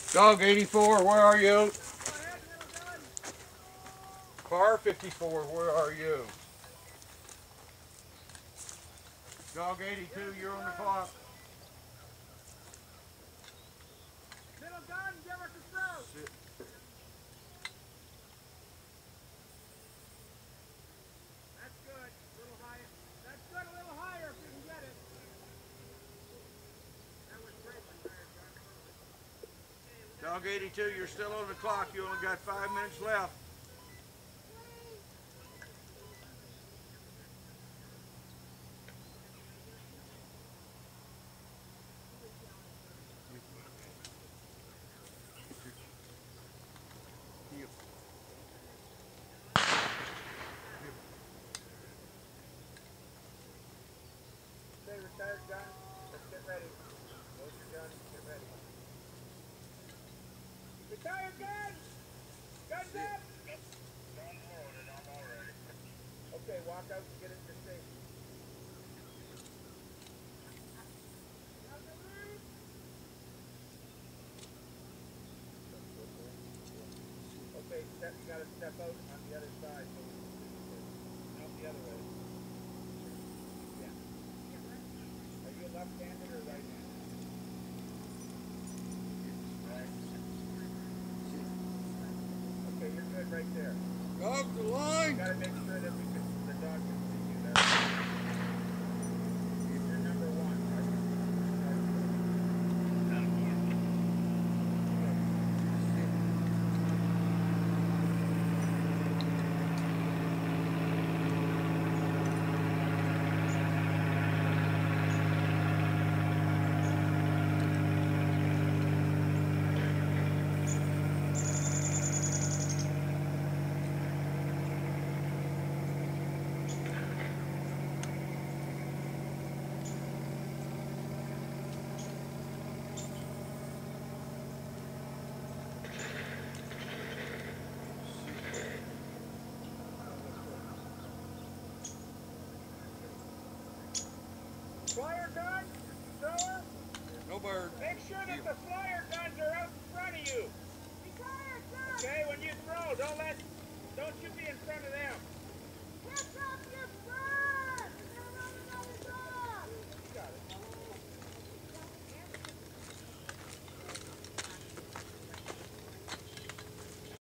Dog 84, where are you? Car 54, where are you? Dog 82, you're on the clock. Middle gun, give her control. Sit. That's good. A little higher. That's good. A little higher if you can get it. That was great. Dog 82, you're still on the clock. You only got 5 minutes left. Okay, retired gun. Let's get ready. Load your gun. Get ready. Retired gun. Guns up. I'm loaded. I'm all ready. Okay, walk out and get it to safety. Okay, you gotta step out on the other side. Not the other way. Yeah. Are you left-handed or right-handed? Right. Okay, you're good right there. Dog the You line. gotta make sure that the dog can see you there. You're number one, right? Flyer gun, thrower. No bird. Make sure that the flyer guns are out in front of you. Okay, when you throw, don't shoot me in front of them.